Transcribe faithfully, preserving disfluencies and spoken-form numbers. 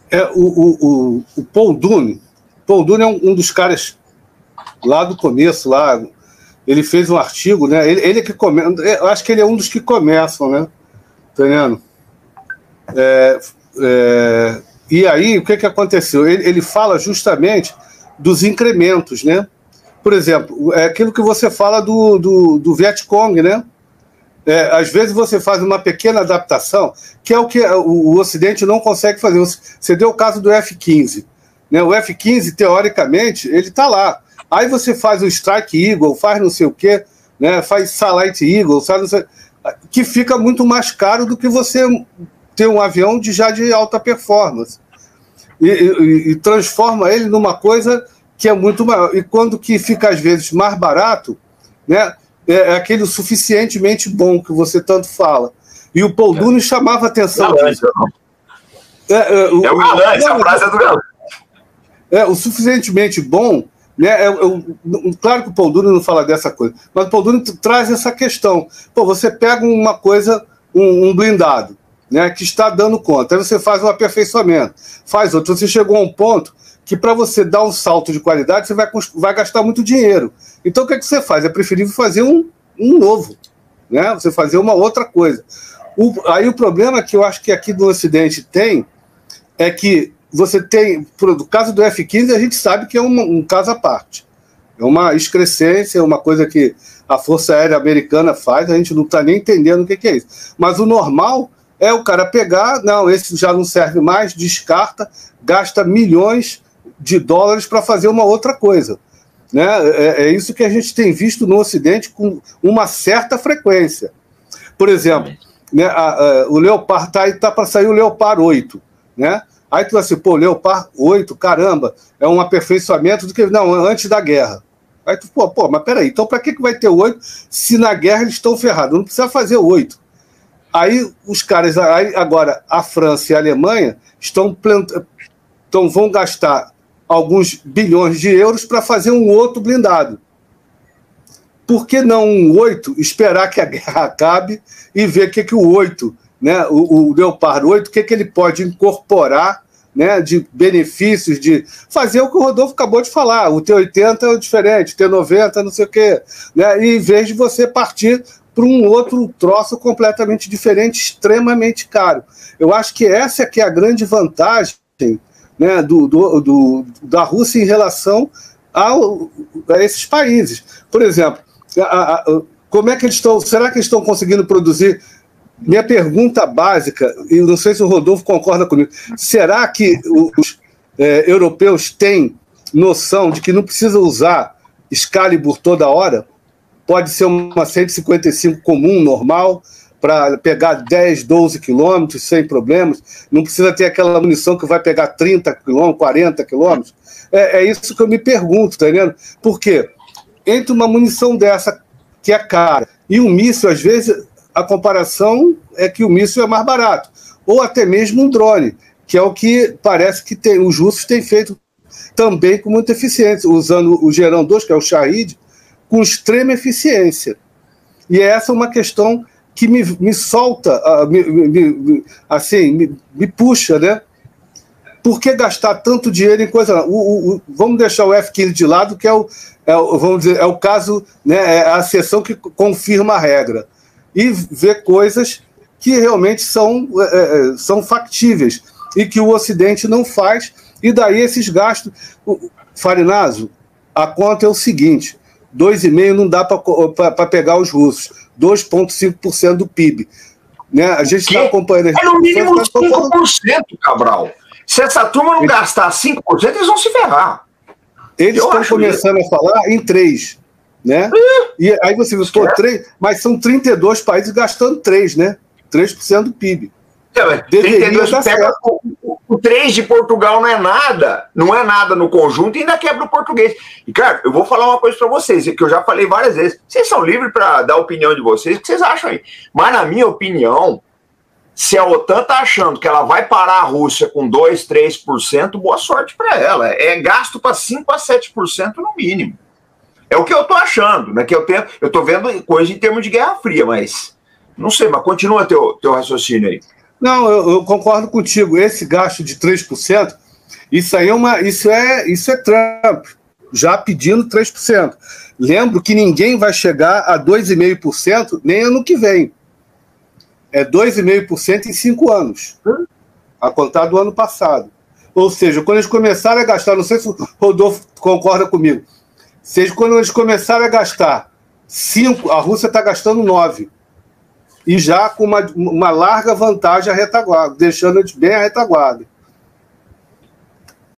É, o, o, o, o Paul Dunne, Paul Dunne é um, um dos caras lá do começo, lá, ele fez um artigo, né? Ele, ele que começa, eu acho que ele é um dos que começam, né? Tá entendendo? É, é, e aí, o que, que aconteceu? Ele, ele fala justamente dos incrementos, né? Por exemplo, é aquilo que você fala do, do, do Vietcong, né? É, às vezes você faz uma pequena adaptação, que é o que o, o Ocidente não consegue fazer. Você deu o caso do F quinze. Né? O F quinze, teoricamente, ele está lá. Aí você faz o Strike Eagle, faz não sei o quê, né? Faz Satellite Eagle, sabe, não sei, que fica muito mais caro do que você ter um avião de, já de alta performance. E, e, e transforma ele numa coisa que é muito maior. E quando que fica, às vezes, mais barato, né? É aquele suficientemente bom que você tanto fala. E o Paul Dunne chamava atenção disso. É, é, o, é o galã, essa não, frase é do galã. É, o suficientemente bom, né? É, é, claro que o Paul Dunne não fala dessa coisa, mas o Paul Dunne traz essa questão. Pô, você pega uma coisa, um, um blindado, né, que está dando conta, aí você faz um aperfeiçoamento, faz outro. Você chegou a um ponto que para você dar um salto de qualidade, você vai, vai gastar muito dinheiro. Então, o que, é que você faz? É preferível fazer um, um novo, né? Você fazer uma outra coisa. O, aí o problema que eu acho que aqui no Ocidente tem é que você tem, no caso do F quinze, a gente sabe que é um, um caso à parte. É uma excrescência, é uma coisa que a Força Aérea Americana faz, a gente não está nem entendendo o que, que é isso. Mas o normal é o cara pegar, não, esse já não serve mais, descarta, gasta milhões de dólares para fazer uma outra coisa. Né? É, é isso que a gente tem visto no Ocidente com uma certa frequência. Por exemplo, né, a, a, o Leopard está tá para sair o Leopard oito. Né? Aí tu vai assim, pô, Leopard oito, caramba, é um aperfeiçoamento do que. Não, antes da guerra. Aí tu, pô, pô, mas peraí, então para que, que vai ter oito se na guerra eles estão ferrados? Não precisa fazer oito. Aí os caras, aí, agora a França e a Alemanha estão plantando, então vão gastar alguns bilhões de euros para fazer um outro blindado. Por que não um oito, esperar que a guerra acabe e ver o que, que o oito, né, o, o Leopard oito, o que, que ele pode incorporar, né, de benefícios, de fazer o que o Rodolfo acabou de falar, o T oitenta é diferente, o T noventa não sei o quê, né, e em vez de você partir para um outro troço completamente diferente, extremamente caro. Eu acho que essa é que é a grande vantagem, né, do, do, do, da Rússia em relação ao, a esses países. Por exemplo, a, a, como é que eles estão, será que eles estão conseguindo produzir? Minha pergunta básica, e não sei se o Rodolfo concorda comigo, será que os é, europeus têm noção de que não precisa usar Excalibur toda hora? Pode ser uma cento e cinquenta e cinco comum, normal, para pegar dez, doze quilômetros sem problemas, não precisa ter aquela munição que vai pegar trinta quilômetros, quarenta quilômetros. É, é isso que eu me pergunto, tá entendendo? Por quê? Entre uma munição dessa, que é cara, e um míssil, às vezes, a comparação é que o míssil é mais barato. Ou até mesmo um drone, que é o que parece que tem, os russos têm feito também com muita eficiência, usando o Gerão dois, que é o Shahid, com extrema eficiência. E essa é uma questão que me, me solta, me, me, assim, me, me puxa, né? Por que gastar tanto dinheiro em coisa? O, o, o, vamos deixar o F quinze de lado, que é o, é o, vamos dizer, é o caso, né, é a exceção que confirma a regra. E ver coisas que realmente são, é, são factíveis e que o Ocidente não faz, e daí esses gastos. Farinazo, a conta é o seguinte: dois vírgula cinco por cento não dá para pegar os russos, dois vírgula cinco por cento do P I B. Né? A gente está acompanhando. É no mínimo cinco por cento, Cabral. Se essa turma não gastar cinco por cento, eles vão se ferrar. Eles Eu estão começando isso. a falar em três. Né? E aí você viu, pô, três, mas são trinta e dois países gastando três, né? três por cento do P I B. É, trinta e dois pega, o, o três de Portugal não é nada, não é nada no conjunto e ainda quebra o português. E, cara, eu vou falar uma coisa para vocês, que eu já falei várias vezes. Vocês são livres para dar a opinião de vocês, o que vocês acham aí? Mas, na minha opinião, se a OTAN tá achando que ela vai parar a Rússia com dois, três por cento, boa sorte para ela. É gasto para cinco a sete por cento no mínimo. É o que eu tô achando, né? Que eu tenho, eu tô vendo coisa em termos de Guerra Fria, mas não sei, mas continua teu, teu raciocínio aí. Não, eu, eu concordo contigo. Esse gasto de três por cento, isso aí é uma. Isso é, isso é Trump, já pedindo três por cento. Lembro que ninguém vai chegar a dois vírgula cinco por cento nem ano que vem. É dois vírgula cinco por cento em cinco anos, a contar do ano passado. Ou seja, quando eles começarem a gastar, não sei se o Rodolfo concorda comigo, seja quando eles começarem a gastar cinco, a Rússia está gastando nove. E já com uma, uma larga vantagem à retaguarda, deixando eles bem à retaguarda.